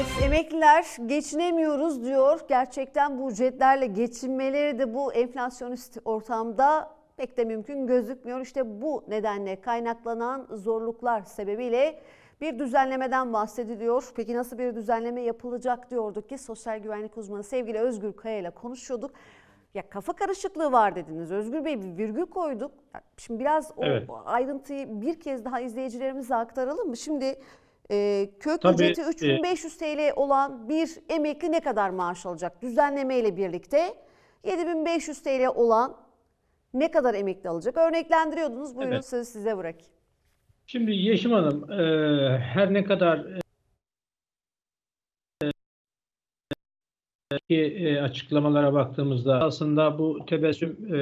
Evet, emekliler geçinemiyoruz diyor. Gerçekten bu ücretlerle geçinmeleri de bu enflasyonist ortamda pek de mümkün gözükmüyor. İşte bu nedenle kaynaklanan zorluklar sebebiyle bir düzenlemeden bahsediliyor. Peki nasıl bir düzenleme yapılacak diyorduk ki sosyal güvenlik uzmanı sevgili Özgür Kaya ile konuşuyorduk. Ya kafa karışıklığı var dediniz. Özgür Bey bir virgül koyduk. Şimdi biraz o Evet. ayrıntıyı bir kez daha izleyicilerimize aktaralım mı? Şimdi kök Tabii ücreti 3500 TL olan bir emekli ne kadar maaş alacak? Düzenleme ile birlikte 7500 TL olan ne kadar emekli alacak? Örneklendiriyordunuz. Buyurun evet. sözü size bırakayım. Şimdi Yeşim Hanım, her ne kadar ki açıklamalara baktığımızda aslında bu tebessüm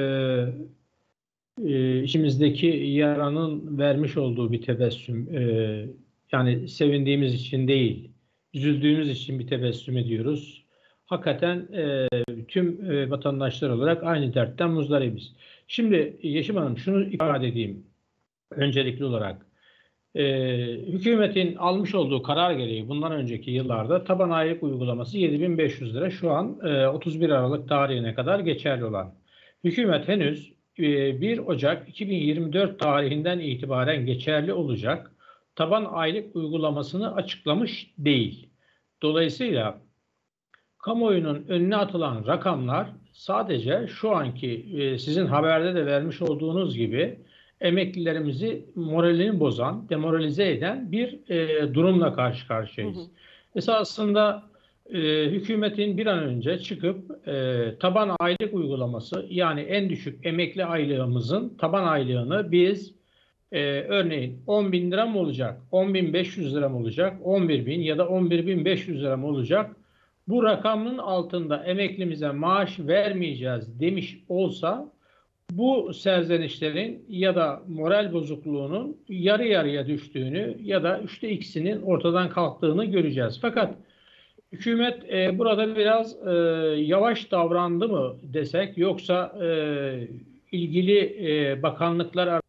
içimizdeki yaranın vermiş olduğu bir tebessüm. Yani sevindiğimiz için değil, üzüldüğümüz için bir tebessüm ediyoruz. Hakikaten tüm vatandaşlar olarak aynı dertten muzdaribiz. Şimdi Yeşim Hanım şunu ifade edeyim öncelikli olarak. Hükümetin almış olduğu karar gereği bundan önceki yıllarda taban aylık uygulaması 7.500 lira şu an 31 Aralık tarihine kadar geçerli olan. Hükümet henüz 1 Ocak 2024 tarihinden itibaren geçerli olacak taban aylık uygulamasını açıklamış değil. Dolayısıyla kamuoyunun önüne atılan rakamlar sadece şu anki sizin haberde de vermiş olduğunuz gibi emeklilerimizi moralini bozan, demoralize eden bir durumla karşı Hı hı. karşıyayız. Esasında hükümetin bir an önce çıkıp taban aylık uygulaması yani en düşük emekli aylığımızın taban aylığını biz örneğin 10 bin lira mı olacak, 10 bin 500 lira mı olacak, 11 bin ya da 11 bin 500 lira mı olacak? Bu rakamın altında emeklimize maaş vermeyeceğiz demiş olsa bu serzenişlerin ya da moral bozukluğunun yarı yarıya düştüğünü ya da üçte ikisinin ortadan kalktığını göreceğiz. Fakat hükümet burada biraz yavaş davrandı mı desek yoksa ilgili bakanlıklar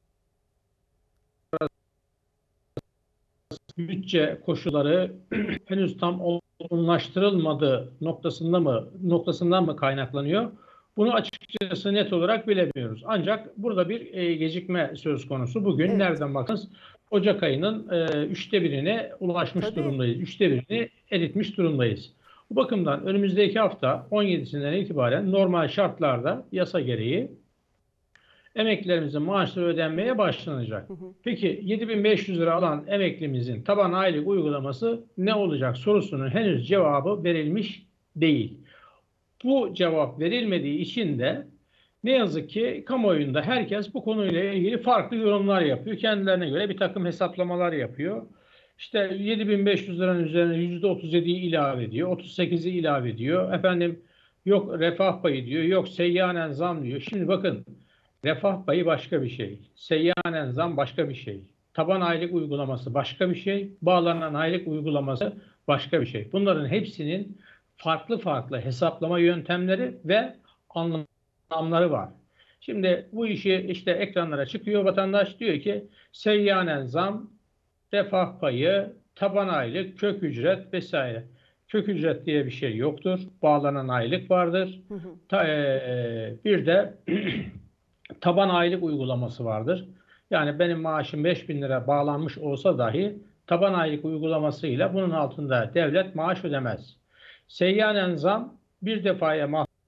bütçe koşulları henüz tam olgunlaştırılmadığı noktasından mı kaynaklanıyor? Bunu açıkçası net olarak bilemiyoruz. Ancak burada bir gecikme söz konusu. Bugün Evet. nereden baksanız Ocak ayının üçte birine ulaşmış Tabii. durumdayız. Üçte birini eritmiş durumdayız. Bu bakımdan önümüzdeki hafta 17'sinden itibaren normal şartlarda yasa gereği emeklilerimizin maaşları ödenmeye başlanacak. Hı hı. Peki 7.500 lira alan emeklimizin taban aylık uygulaması ne olacak sorusunun henüz cevabı verilmiş değil. Bu cevap verilmediği için de ne yazık ki kamuoyunda herkes bu konuyla ilgili farklı yorumlar yapıyor. Kendilerine göre bir takım hesaplamalar yapıyor. İşte 7.500 liranın üzerine %37'yi ilave ediyor, 38'i ilave ediyor. Efendim yok refah payı diyor, yok seyyanen zam diyor. Şimdi bakın refah payı başka bir şey. Seyyanen zam başka bir şey. Taban aylık uygulaması başka bir şey. Bağlanan aylık uygulaması başka bir şey. Bunların hepsinin farklı farklı hesaplama yöntemleri ve anlamları var. Şimdi bu işi işte ekranlara çıkıyor. Vatandaş diyor ki seyyanen zam, refah payı, taban aylık, kök ücret vesaire. Kök ücret diye bir şey yoktur. Bağlanan aylık vardır. Hı hı. Bir de taban aylık uygulaması vardır. Yani benim maaşım 5.000 lira bağlanmış olsa dahi taban aylık uygulamasıyla bunun altında devlet maaş ödemez. Seyyanen zam bir defaya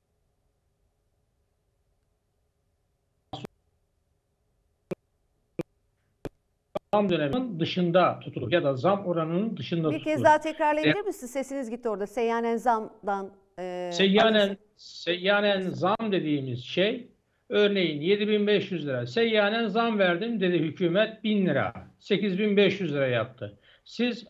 zam döneminin dışında tutulur ya da zam oranının dışında Bir kez tutulur. daha tekrarlayabilir misiniz? Sesiniz gitti orada. Seyyanen zamdan alırsa. Seyyanen zam dediğimiz şey örneğin 7.500 lira seyyanen zam verdim dedi hükümet 1.000 lira 8.500 lira yaptı. Siz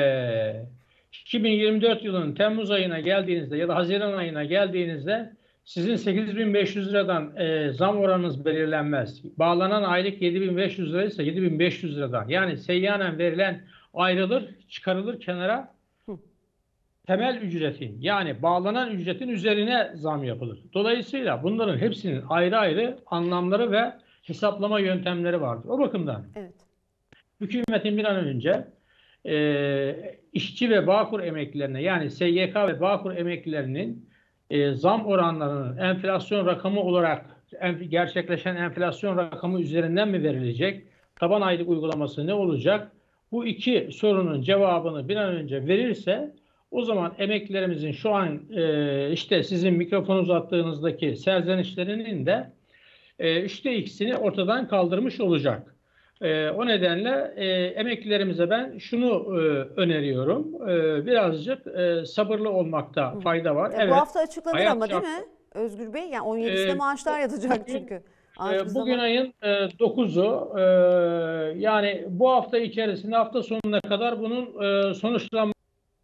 2024 yılının Temmuz ayına geldiğinizde ya da Haziran ayına geldiğinizde sizin 8.500 liradan zam oranınız belirlenmez. Bağlanan aylık 7.500 liraysa 7.500 liradan yani seyyanen verilen ayrılır çıkarılır kenara Hı. temel ücretin yani bağlanan ücretin üzerine zam yapılır. Dolayısıyla bunların hepsinin ayrı ayrı anlamları ve hesaplama yöntemleri vardır. O bakımdan Evet. hükümetin bir an önce işçi ve Bağkur emeklilerine, yani SGK ve Bağkur emeklilerinin zam oranlarının enflasyon rakamı olarak gerçekleşen enflasyon rakamı üzerinden mi verilecek? Taban aylık uygulaması ne olacak? Bu iki sorunun cevabını bir an önce verirse, o zaman emeklilerimizin şu an işte sizin mikrofon uzattığınızdaki serzenişlerinin de 3'te ikisini ortadan kaldırmış olacak. O nedenle emeklilerimize ben şunu öneriyorum. Birazcık sabırlı olmakta fayda var. Bu hafta açıklanır hayat ama değil şart- mi Özgür Bey? Yani 17'sinde maaşlar yatacak çünkü. Az bir Bugün zaman. ayın 9'u, yani bu hafta içerisinde hafta sonuna kadar bunun sonuçlanmasını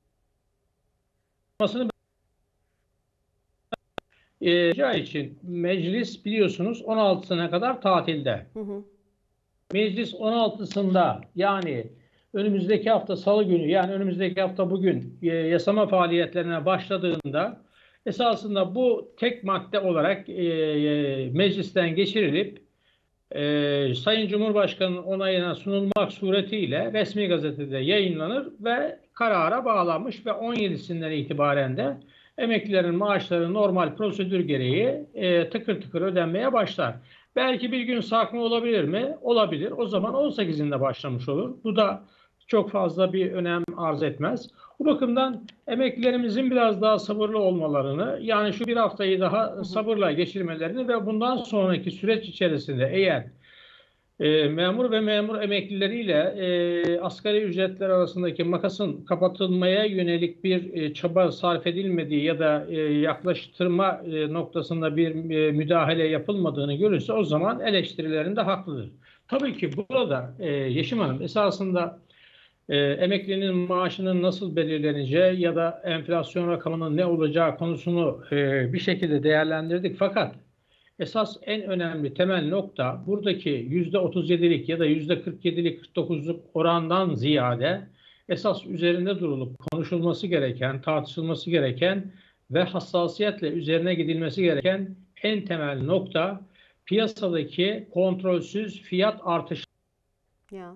için meclis biliyorsunuz 16'sına kadar tatilde. Hı hı. Meclis 16'sında, yani önümüzdeki hafta Salı günü, yani önümüzdeki hafta bugün yasama faaliyetlerine başladığında esasında bu tek madde olarak meclisten geçirilip Sayın Cumhurbaşkanı'nın onayına sunulmak suretiyle resmi gazetede yayınlanır ve karara bağlanmış ve 17'sinden itibaren de emeklilerin maaşları normal prosedür gereği tıkır tıkır ödenmeye başlar. Belki bir gün sarkma olabilir mi? Olabilir. O zaman 18'inde başlamış olur. Bu da çok fazla bir önem arz etmez. Bu bakımdan emeklilerimizin biraz daha sabırlı olmalarını, yani şu bir haftayı daha sabırla geçirmelerini ve bundan sonraki süreç içerisinde eğer memur ve memur emeklileriyle asgari ücretler arasındaki makasın kapatılmaya yönelik bir çaba sarf edilmediği ya da yaklaştırma noktasında bir müdahale yapılmadığını görürse, o zaman eleştirilerinde haklıdır. Tabii ki burada Yeşim Hanım, esasında emeklinin maaşının nasıl belirleneceği ya da enflasyon rakamının ne olacağı konusunu bir şekilde değerlendirdik. Fakat esas en önemli temel nokta, buradaki %37'lik ya da %47'lik 49'luk orandan ziyade esas üzerinde durulup konuşulması gereken, tartışılması gereken ve hassasiyetle üzerine gidilmesi gereken en temel nokta, piyasadaki kontrolsüz fiyat artışları. Ya.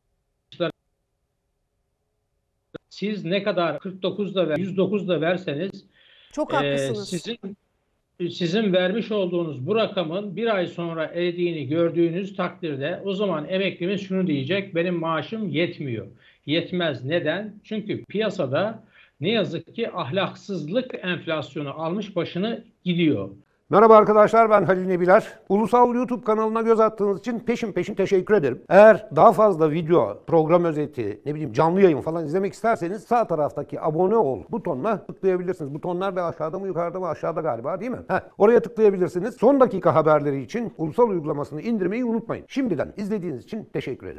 Siz ne kadar 49'da ve 109'da verseniz Çok haklısınız. sizin vermiş olduğunuz bu rakamın bir ay sonra eridiğini gördüğünüz takdirde, o zaman emeklimiz şunu diyecek: benim maaşım yetmiyor. Yetmez. Neden? Çünkü piyasada ne yazık ki ahlaksızlık enflasyonu almış başını gidiyor. Merhaba arkadaşlar, ben Halil Nebiler. Ulusal YouTube kanalına göz attığınız için peşin peşin teşekkür ederim. Eğer daha fazla video, program özeti, canlı yayın falan izlemek isterseniz sağ taraftaki abone ol butonuna tıklayabilirsiniz. Butonlar da aşağıda mı yukarıda mı? Aşağıda galiba, değil mi? Oraya tıklayabilirsiniz. Son dakika haberleri için Ulusal uygulamasını indirmeyi unutmayın. Şimdiden izlediğiniz için teşekkür ederim.